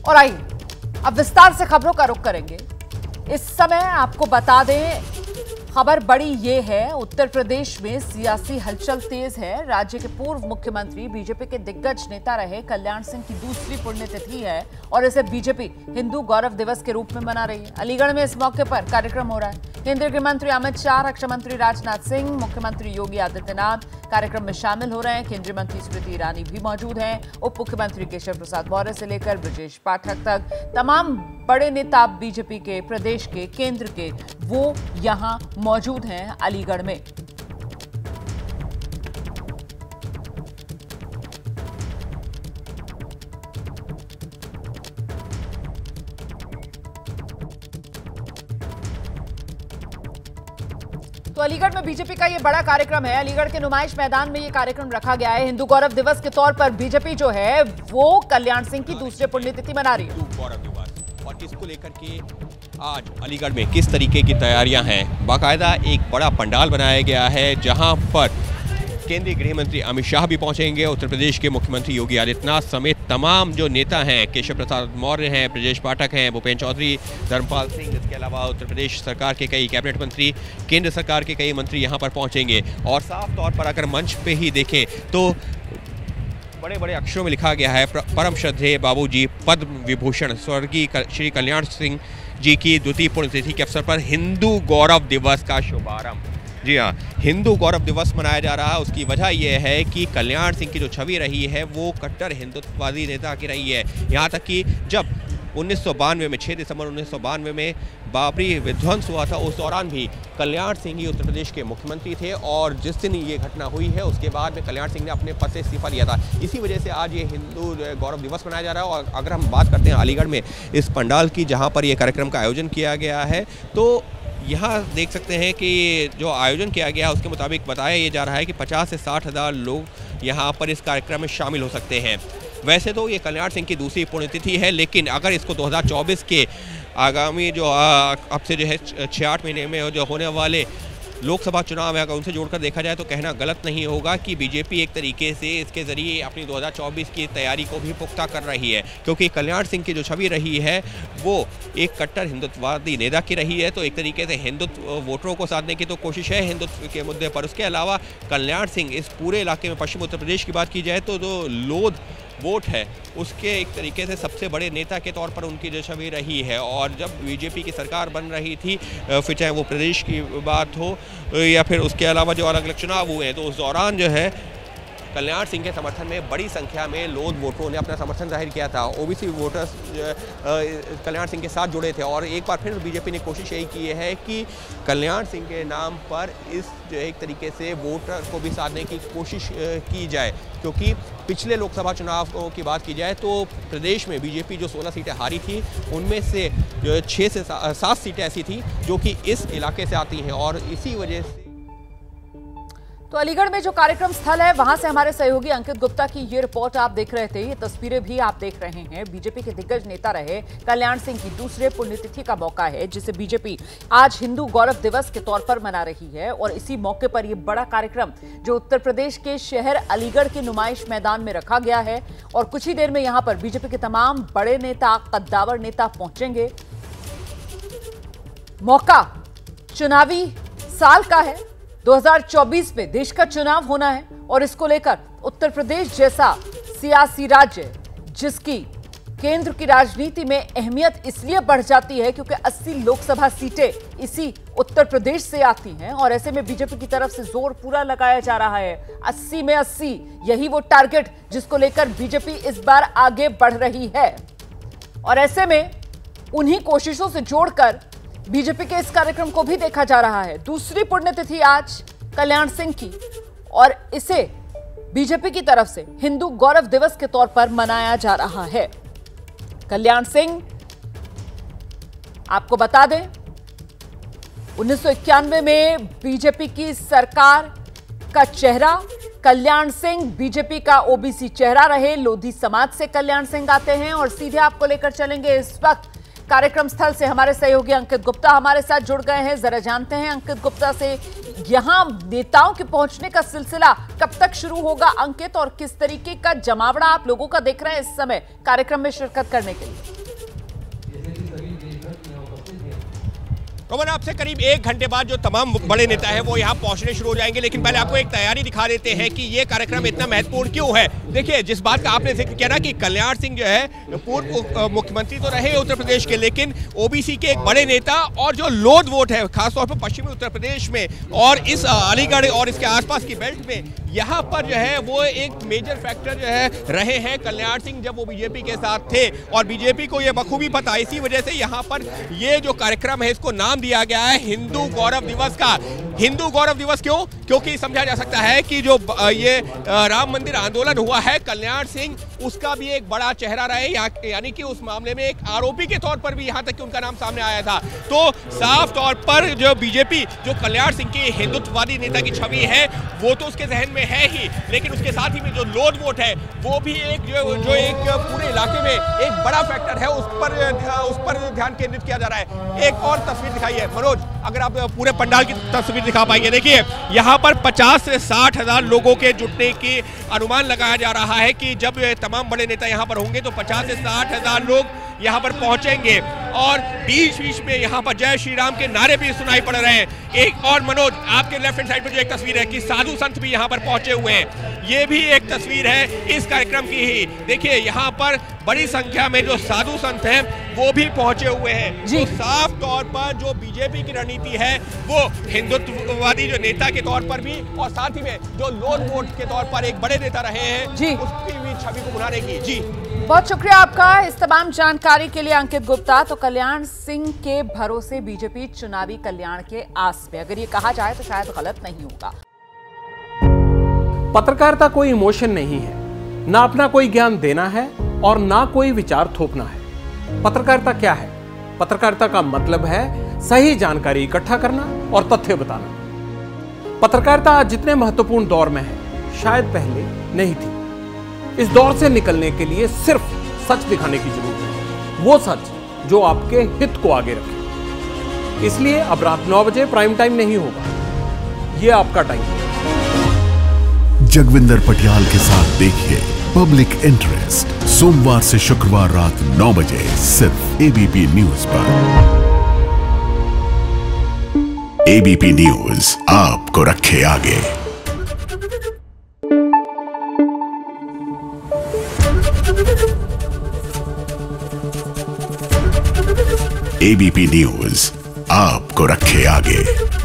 और आइए अब विस्तार से खबरों का रुख करेंगे। इस समय आपको बता दें, खबर बड़ी ये है, उत्तर प्रदेश में सियासी हलचल तेज है। राज्य के पूर्व मुख्यमंत्री, बीजेपी के दिग्गज नेता रहे कल्याण सिंह की दूसरी पुण्यतिथि है और इसे बीजेपी हिंदू गौरव दिवस के रूप में मना रही है। अलीगढ़ में इस मौके पर कार्यक्रम हो रहा है। केंद्रीय गृह मंत्री अमित शाह, रक्षा मंत्री राजनाथ सिंह, मुख्यमंत्री योगी आदित्यनाथ कार्यक्रम में शामिल हो रहे हैं। केंद्रीय मंत्री स्मृति ईरानी भी मौजूद हैं। उप मुख्यमंत्री केशव प्रसाद मौर्य से लेकर ब्रजेश पाठक तक तमाम बड़े नेता बीजेपी के प्रदेश के, केंद्र के, वो यहां मौजूद हैं अलीगढ़ में। तो अलीगढ़ में बीजेपी का ये बड़ा कार्यक्रम है। अलीगढ़ के नुमाइश मैदान में ये कार्यक्रम रखा गया है। हिंदू गौरव दिवस के तौर पर बीजेपी जो है वो कल्याण सिंह की दूसरी पुण्यतिथि मना रही है। हिंदू गौरव दिवस और इसको लेकर के आज अलीगढ़ में किस तरीके की तैयारियां हैं, बाकायदा एक बड़ा पंडाल बनाया गया है जहां पर केंद्रीय गृह मंत्री अमित शाह भी पहुंचेंगे। उत्तर प्रदेश के मुख्यमंत्री योगी आदित्यनाथ समेत तमाम जो नेता हैं, केशव प्रसाद मौर्य हैं, ब्रजेश पाठक हैं, भूपेन्द्र चौधरी, धर्मपाल सिंह, इसके अलावा उत्तर प्रदेश सरकार के कई कैबिनेट मंत्री, केंद्र सरकार के कई मंत्री यहां पर पहुंचेंगे। और साफ तौर पर अगर मंच पे ही देखें तो बड़े बड़े अक्षरों में लिखा गया है, परम श्रद्धेय बाबूजी पद्म विभूषण स्वर्गीय श्री कल्याण सिंह जी की द्वितीय पुण्यतिथि के अवसर पर हिंदू गौरव दिवस का शुभारंभ। जी हाँ, हिंदू गौरव दिवस मनाया जा रहा है। उसकी वजह यह है कि कल्याण सिंह की जो छवि रही है वो कट्टर हिंदुत्ववादी नेता की रही है। यहाँ तक कि जब 1992 में 6 दिसंबर 1992 में बाबरी विध्वंस हुआ था, उस दौरान भी कल्याण सिंह ही उत्तर प्रदेश के मुख्यमंत्री थे और जिस दिन ये घटना हुई है उसके बाद में कल्याण सिंह ने अपने पद से इस्तीफा दिया था। इसी वजह से आज ये हिंदू गौरव दिवस मनाया जा रहा है। और अगर हम बात करते हैं अलीगढ़ में इस पंडाल की जहाँ पर ये कार्यक्रम का आयोजन किया गया है, तो यहाँ देख सकते हैं कि जो आयोजन किया गया है उसके मुताबिक बताया ये जा रहा है कि 50 से 60 हज़ार लोग यहाँ पर इस कार्यक्रम में शामिल हो सकते हैं। वैसे तो ये कल्याण सिंह की दूसरी पुण्यतिथि है, लेकिन अगर इसको 2024 के आगामी जो अब से जो है 6-8 महीने में जो होने वाले लोकसभा चुनाव है, अगर उनसे जोड़कर देखा जाए तो कहना गलत नहीं होगा कि बीजेपी एक तरीके से इसके ज़रिए अपनी 2024 की तैयारी को भी पुख्ता कर रही है। क्योंकि कल्याण सिंह की जो छवि रही है वो एक कट्टर हिंदुत्ववादी नेता की रही है, तो एक तरीके से हिंदुत्व वोटरों को साधने की तो कोशिश है हिंदुत्व के मुद्दे पर। उसके अलावा कल्याण सिंह इस पूरे इलाके में, पश्चिम उत्तर प्रदेश की बात की जाए तो जो लोध वोट है उसके एक तरीके से सबसे बड़े नेता के तौर पर उनकी जो छवि रही है। और जब बीजेपी की सरकार बन रही थी, फिर चाहे वो प्रदेश की बात हो या फिर उसके अलावा जो अलग अलग चुनाव हुए हैं, तो उस दौरान जो है कल्याण सिंह के समर्थन में बड़ी संख्या में लोध वोटरों ने अपना समर्थन जाहिर किया था। ओबीसी वोटर्स कल्याण सिंह के साथ जुड़े थे और एक बार फिर बीजेपी ने कोशिश यही की है कि कल्याण सिंह के नाम पर इस जो एक तरीके से वोटर को भी साधने की कोशिश की जाए। क्योंकि पिछले लोकसभा चुनाव की बात की जाए तो प्रदेश में बीजेपी जो 16 सीटें हारी थी, उनमें से जो 6 से 7 सीटें ऐसी थी जो कि इस इलाके से आती हैं। और इसी वजह से तो अलीगढ़ में जो कार्यक्रम स्थल है वहां से हमारे सहयोगी अंकित गुप्ता की ये रिपोर्ट आप देख रहे थे। ये तस्वीरें भी आप देख रहे हैं। बीजेपी के दिग्गज नेता रहे कल्याण सिंह की दूसरे पुण्यतिथि का मौका है, जिसे बीजेपी आज हिंदू गौरव दिवस के तौर पर मना रही है। और इसी मौके पर यह बड़ा कार्यक्रम जो उत्तर प्रदेश के शहर अलीगढ़ के नुमाइश मैदान में रखा गया है और कुछ ही देर में यहां पर बीजेपी के तमाम बड़े नेता, कद्दावर नेता पहुंचेंगे। मौका चुनावी साल का है, 2024 में देश का चुनाव होना है और इसको लेकर उत्तर प्रदेश जैसा सियासी राज्य जिसकी केंद्र की राजनीति में अहमियत इसलिए बढ़ जाती है क्योंकि 80 लोकसभा सीटें इसी उत्तर प्रदेश से आती हैं और ऐसे में बीजेपी की तरफ से जोर पूरा लगाया जा रहा है। 80 में 80, यही वो टारगेट जिसको लेकर बीजेपी इस बार आगे बढ़ रही है। और ऐसे में उन्हीं कोशिशों से जोड़कर बीजेपी के इस कार्यक्रम को भी देखा जा रहा है। दूसरी पुण्यतिथि आज कल्याण सिंह की और इसे बीजेपी की तरफ से हिंदू गौरव दिवस के तौर पर मनाया जा रहा है। कल्याण सिंह, आपको बता दें, 1991 में बीजेपी की सरकार का चेहरा कल्याण सिंह बीजेपी का ओबीसी चेहरा रहे। लोधी समाज से कल्याण सिंह आते हैं और सीधे आपको लेकर चलेंगे इस वक्त कार्यक्रम स्थल से। हमारे सहयोगी अंकित गुप्ता हमारे साथ जुड़ गए हैं। जरा जानते हैं अंकित गुप्ता से, यहां नेताओं के पहुंचने का सिलसिला कब तक शुरू होगा अंकित, और किस तरीके का जमावड़ा आप लोगों का देख रहे हैं इस समय कार्यक्रम में शिरकत करने के लिए? रोमन, आपसे करीब 1 घंटे बाद जो तमाम बड़े नेता है वो यहाँ पहुंचने शुरू हो जाएंगे, लेकिन पहले आपको एक तैयारी दिखा देते हैं कि ये कार्यक्रम इतना महत्वपूर्ण क्यों है। देखिए, जिस बात का आपने जिक्र किया ना कि कल्याण सिंह जो है पूर्व मुख्यमंत्री तो रहे उत्तर प्रदेश के, लेकिन ओबीसी के एक बड़े नेता और जो लोध वोट है खासतौर पर पश्चिमी उत्तर प्रदेश में और इस अलीगढ़ और इसके आसपास की बेल्ट में, यहाँ पर जो है वो एक मेजर फैक्टर जो है रहे हैं कल्याण सिंह जब वो बीजेपी के साथ थे, और बीजेपी को ये बखूबी पता है। इसी वजह से यहाँ पर ये जो कार्यक्रम है इसको नाम दिया गया है हिंदू गौरव दिवस का। हिंदू गौरव दिवस क्यों? क्योंकि समझा जा सकता है कि जो ये राम मंदिर आंदोलन हुआ है, कल्याण सिंह उसका भी एक बड़ा चेहरा रहे, यानी कि उस मामले में एक आरोपी के तौर पर भी यहाँ तक कि उनका नाम सामने आया था। तो साफ तौर पर जो बीजेपी जो कल्याण सिंह की हिंदुत्ववादी नेता की छवि है वो तो उसके जहन में है ही, लेकिन उसके साथ ही में जो लोध वोट है वो भी एक जो एक पूरे इलाके में एक बड़ा फैक्टर है, उस पर ध्यान केंद्रित किया जा रहा है। एक और तस्वीर दिखाइए मनोज, अगर आप पूरे पंडाल की तस्वीर दिखा पाएंगे। देखिए, यहाँ पर 50 से 60 हजार लोगों के जुटने की अनुमान लगाया जा रहा है कि जब तमाम बड़े नेता यहाँ पर होंगे तो 50 से 60 हजार लोग यहाँ पर पहुंचेंगे, और बीच बीच में यहाँ पर जय श्री राम के नारे भी सुनाई पड़ रहे हैं। एक और मनोज, आपके लेफ्ट हैंड साइड पर जो एक तस्वीर है कि साधु संत भी यहाँ पर पहुंचे हुए हैं, ये भी एक तस्वीर है इस कार्यक्रम की ही। देखिए, यहाँ पर बड़ी संख्या में जो साधु संत हैं वो भी पहुंचे हुए हैं। तो साफ तौर पर जो बीजेपी की रणनीति है वो हिंदुत्ववादी जो नेता के तौर पर भी और साथ ही में जो लोध वोट के तौर पर एक बड़े नेता रहे हैं उसकी भी छवि को बनाने की। जी बहुत शुक्रिया आपका इस तमाम जानकारी के लिए अंकित गुप्ता। तो कल्याण सिंह के भरोसे बीजेपी चुनावी कल्याण के आस में, अगर ये कहा जाए तो शायद गलत नहीं होगा। पत्रकारिता कोई इमोशन नहीं है, ना अपना कोई ज्ञान देना है और ना कोई विचार थोपना है। पत्रकारिता क्या है? पत्रकारिता का मतलब है सही जानकारी इकट्ठा करना और तथ्य बताना। पत्रकारिता आज जितने महत्वपूर्ण दौर में है शायद पहले नहीं थी। इस दौर से निकलने के लिए सिर्फ सच दिखाने की जरूरत है, वो सच जो आपके हित को आगे रखे। इसलिए अब रात 9 बजे प्राइम टाइम नहीं होगा, ये आपका टाइम है। जगविंदर पटियाल के साथ देखिए पब्लिक इंटरेस्ट, सोमवार से शुक्रवार रात 9 बजे सिर्फ एबीपी न्यूज पर। एबीपी न्यूज आपको रखे आगे। एबीपी न्यूज आपको रखे आगे।